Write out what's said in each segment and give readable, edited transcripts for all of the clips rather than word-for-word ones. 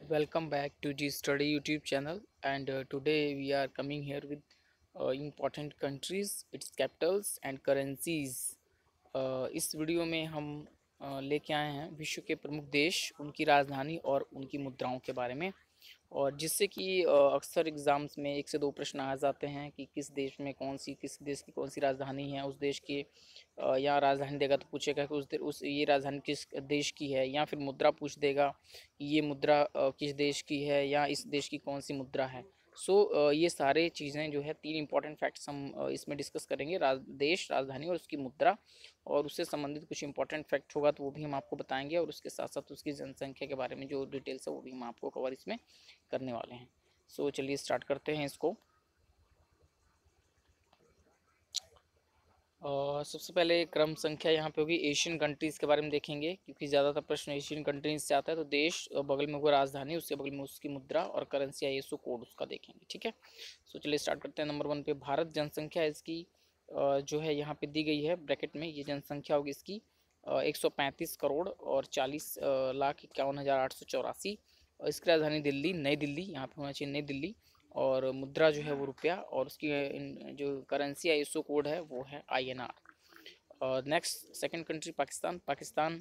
Welcome back to the study YouTube channel, and today we are coming here with important countries, its capitals and currencies. इस video में हम लेके आए हैं विश्व के प्रमुख देश, उनकी राजधानी और उनकी मुद्राओं के बारे में। और जिससे कि अक्सर एग्ज़ाम्स में 1 से 2 प्रश्न आ जाते हैं कि किस देश की कौन सी राजधानी है, उस देश की या राजधानी देगा तो पूछेगा कि उस ये राजधानी किस देश की है, या फिर मुद्रा पूछ देगा कि ये मुद्रा किस देश की है या इस देश की कौन सी मुद्रा है। ये सारे चीज़ें जो है 3 इंपॉर्टेंट फैक्ट्स हम इसमें डिस्कस करेंगे, देश, राजधानी और उसकी मुद्रा, और उससे संबंधित कुछ इंपॉर्टेंट फैक्ट होगा तो वो भी हम आपको बताएंगे, और उसके साथ साथ उसकी जनसंख्या के बारे में जो डिटेल्स है वो भी हम आपको कवर इसमें करने वाले हैं। चलिए स्टार्ट करते हैं इसको। सबसे पहले क्रम संख्या यहाँ पे होगी, एशियन कंट्रीज़ के बारे में देखेंगे क्योंकि ज़्यादातर प्रश्न एशियन कंट्रीज से आता है। तो देश, बगल में होगा राजधानी, उसके बगल में उसकी मुद्रा, और करेंसी आईएसओ कोड उसका देखेंगे। ठीक है, चलिए स्टार्ट करते हैं। नंबर 1 पे भारत, जनसंख्या इसकी जो है यहाँ पे दी गई है ब्रैकेट में। ये जनसंख्या होगी इसकी 135 करोड़ और 40,51,884। और इसकी राजधानी दिल्ली, नई दिल्ली, यहाँ पे होना चाहिए नई दिल्ली। और मुद्रा जो है वो रुपया, और उसकी जो करेंसी आईएसओ कोड है वो है INR। और next second country Pakistan. Pakistan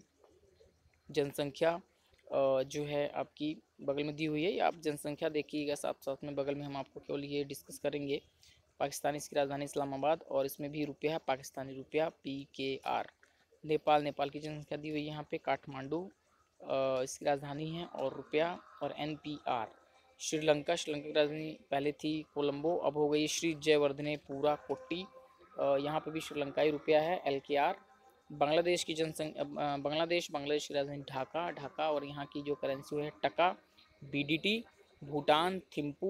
जनसंख्या जो है आपकी बगल में दी हुई है, आप जनसंख्या देखिएगा साथ साथ में, बगल में हम आपको केवल ये डिस्कस करेंगे। पाकिस्तान, इसकी राजधानी इस्लामाबाद, और इसमें भी रुपया है पाकिस्तानी रुपया PKR। नेपाल, नेपाल की जनसंख्या दी हुई है यहाँ पे काठमांडू, इसकी राजधानी है, और रुपया और NPR। श्रीलंका, श्रीलंका की राजधानी पहले थी कोलंबो, अब हो गई श्री जयवर्धने पूरा कोट्टी। यहाँ पे भी श्रीलंकाई रुपया है LKR। बांग्लादेश की जनसंख्या, बांग्लादेश की राजधानी ढाका, ढाका, और यहाँ की जो करेंसी है taka BDT। Bhutan Thimphu,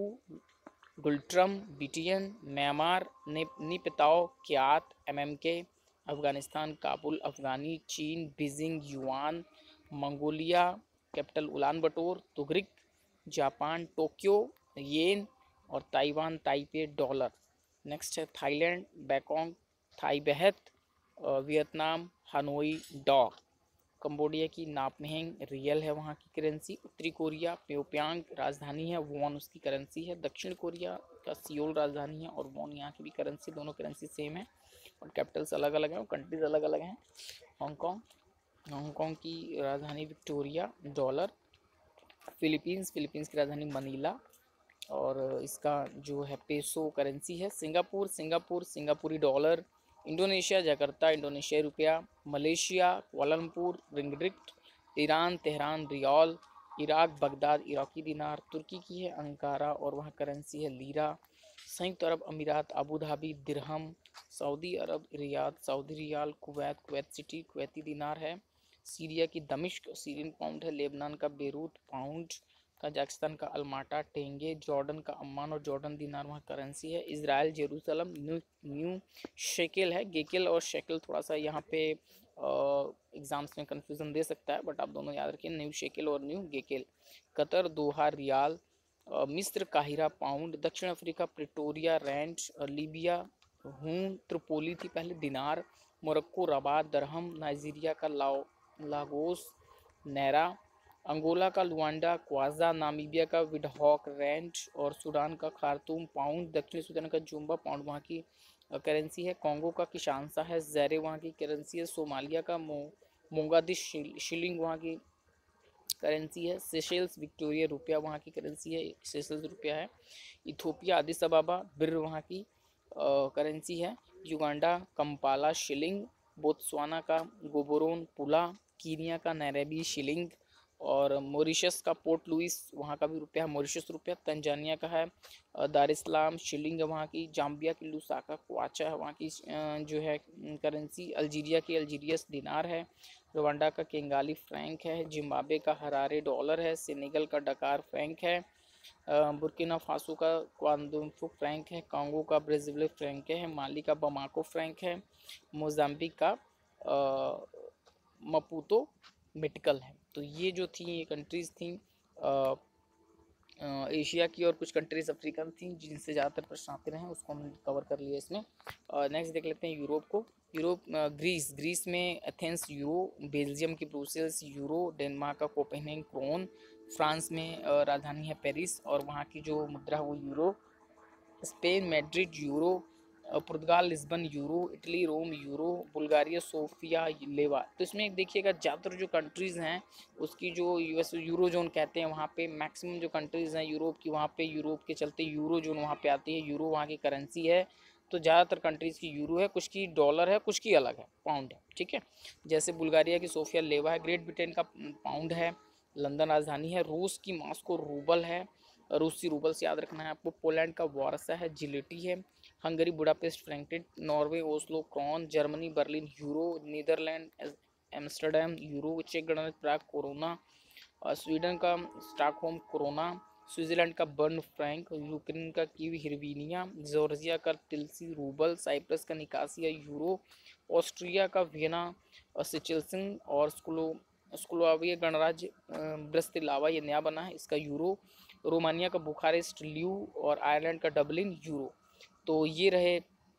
ngultrum BTN। Myanmar Naypyidaw kyat MMK। Afghanistan Kabul afghani. चीन Beijing yuan. Mongolia capital Ulan Bator tugrik. Japan Tokyo yen. और ताइवान ताइपे डॉलर। नेक्स्ट है Thailand Bangkok Thai baht. Vietnam Hanoi dong. Cambodia की नापमेंग रियल है वहाँ की currency. उत्तरी Korea Pyongyang राजधानी है, वॉन उसकी करेंसी है। दक्षिण कोरिया का सियोल राजधानी है, और वॉन यहाँ की भी करेंसी, दोनों करेंसी सेम है और कैपिटल्स अलग अलग हैं और कंट्रीज अलग अलग हैं। हांगकांग, हांगकांग की राजधानी विक्टोरिया, डॉलर। फिलीपींस, फिलीपींस की राजधानी मनीला, और इसका जो है पेसो करेंसी है। सिंगापुर, सिंगापुर सिंगापुरी डॉलर। इंडोनेशिया जकार्ता इंडोनेशियाई रुपया। Malaysia Kuala Lumpur ringgit. Iran Tehran rial. Iraq Baghdad Iraqi dinar. तुर्की की है अंकारा, और वहाँ करेंसी है लीरा। संयुक्त अरब अमीरात अबू धाबी दिरहम। सऊदी अरब Riyadh Saudi riyal. Kuwait Kuwait City Kuwaiti dinar है। सीरिया की दमिश्क सीरियन पाउंड है। लेबनान का बेरूत पाउंड। कजाकिस्तान का अलमाटा टेंगे। जॉर्डन का अम्मान और जॉर्डन दिनार वहाँ करेंसी है। इजराइल जेरूसलम न्यू शेकेल है। गेकेल और शेकेल थोड़ा सा यहाँ पे एग्जाम्स में कंफ्यूजन दे सकता है, बट आप दोनों याद रखिए, न्यू शेकेल और न्यू गेकेल। Qatar Doha riyal. मिस्र काहिरा पाउंड। दक्षिण Africa Pretoria rand. Libya Tripoli थी पहले dinar. Morocco Rabat dirham. Nigeria का लागोस नैरा। अंगोला का लुआंडा क्वाजा। नामीबिया का विडहॉक रेंट, और सूडान का खार्तूम पाउंड। दक्षिणी सूडान का जुम्बा पाउंड वहाँ की करेंसी है। कॉन्गो का किशानसा है ज़ैरे वहाँ की करेंसी है। सोमालिया का मोगादिश शिलिंग वहाँ की करेंसी है। सेशेल्स विक्टोरिया रुपया वहाँ की करेंसी है, सेशेल्स रुपया है। इथोपिया अदिस अबाबा बिर वहाँ की करेंसी है। Uganda Kampala shilling. बोत्सवाना का गोबोरोन पुला। कीनिया का नैरोबी शिलिंग, और मॉरिशस का पोर्ट लुइस वहाँ का भी रुपया है, मॉरिशस रुपया। तंजानिया का है दार इस्लाम शिलिंग है वहाँ की। जाम्बिया की लुसाका क्वाचा है वहाँ की जो है करेंसी। अल्जीरिया की अल्जीरियस दिनार है। रवांडा का केंगाली फ्रैंक है। जिम्बाब्वे का हरारे डॉलर है। सेनेगल का डकार फ्रैंक है। बुर्किना फासो का क्वांदुम्फु फ्रैंक है। कांगो का ब्राज़ील फ्रैंक है। माली का बमाको फ्रैंक है। मोजाम्बिक का मपूतो मेटिकल है। तो ये जो थी ये कंट्रीज़ थी एशिया की, और कुछ कंट्रीज अफ्रीकन थी जिनसे ज़्यादातर प्रश्न आते रहे, उसको हम कवर कर लिए इसमें। नेक्स्ट देख लेते हैं यूरोप को। यूरोप ग्रीस में एथेंस यूरो, बेल्जियम की ब्रुसेल्स यूरो, डेनमार्क का कोपेनहेगन क्रोन, फ्रांस में राजधानी है पेरिस और वहाँ की जो मुद्रा है वो यूरो, स्पेन मैड्रिड यूरो, पुर्तगाल Lisbon euro, Italy Rome euro, Bulgaria Sofia leva. तो इसमें देखिएगा ज़्यादातर जो कंट्रीज़ हैं उसकी जो यूएस यूरो जोन कहते हैं वहाँ पे मैक्सिमम जो कंट्रीज़ हैं यूरोप की, वहाँ पे यूरोप के चलते यूरो जोन वहाँ पे आती है, यूरो वहाँ की करेंसी है। तो ज़्यादातर कंट्रीज़ की यूरो है, कुछ की डॉलर है, कुछ की अलग है, पाउंड है, ठीक है। जैसे बुल्गारिया की सोफिया लेवा है, ग्रेट ब्रिटेन का पाउंड है, लंदन राजधानी है, रूस की मॉस्को रूबल है, रूसी रूबल से याद रखना है आपको, पोलैंड का वारसा है, जिलेटी है, Hungary Budapest Frankfurt, Norway Oslo krone, Germany Berlin euro, Netherlands Amsterdam euro, चेक गणराज्य प्राग कोरोना, स्वीडन का स्टॉकहोम कोरोना, स्विट्जरलैंड का बर्न फ्रैंक, यूक्रेन का कीवी हिरवीनिया, जॉर्जिया का तिल्सी रूबल, साइप्रस का निकासिया यूरो, ऑस्ट्रिया का Vienna सिचिल्सन और स्लोवाकिया गणराज्य ब्रस्तिलावा ये नया बना है, इसका यूरो, रोमानिया का बुखारेस्ट ल्यू और आयरलैंड का डबलिन यूरो। तो ये रहे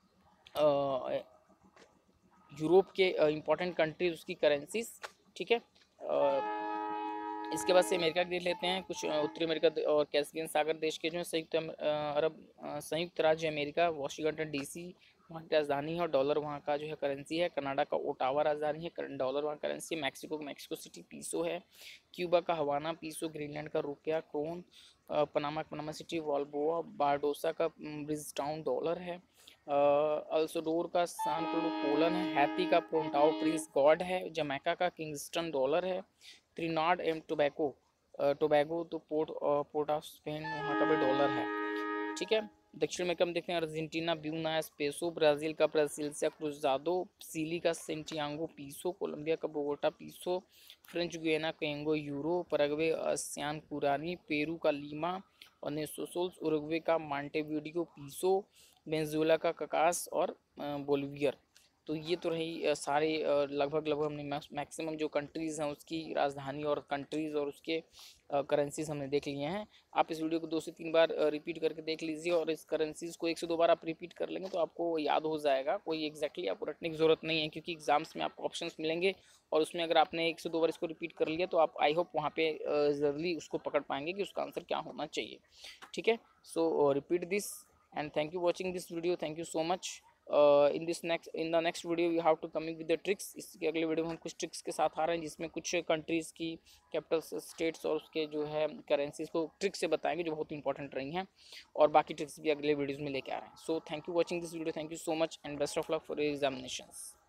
यूरोप के इंपॉर्टेंट कंट्रीज उसकी करेंसीज, ठीक है। इसके बाद से अमेरिका देख लेते हैं, कुछ उत्तरी अमेरिका और कैस्पियन सागर देश के जो संयुक्त राज्य अमेरिका, वाशिंगटन डीसी वहाँ की राजधानी है और डॉलर वहाँ का जो है करेंसी है। कनाडा का ओटावा राजधानी है, डॉलर वहाँ करेंसी है। मैक्सिको सिटी पीसो है। क्यूबा का हवाना पीसो, ग्रीनलैंड का रुपया krone, Panama City balboa, Barbados का ब्रिज टाउन डॉलर है। अल्सोडोर का सान पेड्रो पोलन है। हैती का पोंटाओ प्रिंस गॉड है। जमैका का किंगस्टन डॉलर है। त्रिनाड एंड टोबैगो तो पोर्ट ऑफ स्पेन वहाँ का भी डॉलर है, ठीक है। दक्षिण में कम देखते हैं अर्जेंटीना ब्यूनास पेसो, ब्राज़ील का ब्रासिलिया क्रुज़ादो, चिली का सेंटियागो पीसो, कोलंबिया का बोगोटा पीसो, फ्रेंच गुयाना केंगो यूरो, पैराग्वे सियान कुरानी, पेरू का लीमा और नेसोसोल्स, उरुग्वे का मांटेविडियो पीसो, वेनेजुएला का ककास और बोलिवियर। तो ये तो रही सारे लगभग हमने मैक्सिमम जो कंट्रीज़ हैं उसकी राजधानी और कंट्रीज़ और उसके करेंसीज हमने देख लिए हैं। आप इस वीडियो को 2 से 3 बार रिपीट करके देख लीजिए और इस करेंसीज को 1 से 2 बार आप रिपीट कर लेंगे तो आपको याद हो जाएगा। कोई एग्जैक्टली आपको रटने की ज़रूरत नहीं है क्योंकि एग्जाम्स में आपको ऑप्शंस मिलेंगे और उसमें अगर आपने 1 से 2 बार इसको रिपीट कर लिया तो आप आई होप वहाँ पे जल्दी उसको पकड़ पाएंगे कि उसका आंसर क्या होना चाहिए, ठीक है। So repeat this and thank you watching this video, thank you so much. In the next video you have to coming with the tricks. इसके अगले वीडियो में हम कुछ ट्रिक्स के साथ आ रहे हैं जिसमें कुछ कंट्रीज़ की कैपिटल स्टेट्स और उसके जो है करेंसीज को ट्रिक्स से बताएंगे जो बहुत इंपॉर्टेंट रही हैं और बाकी ट्रिक्स भी अगले वीडियोज़ में लेके आ रहे हैं। So thank you watching this video, thank you so much and best of luck for your examinations.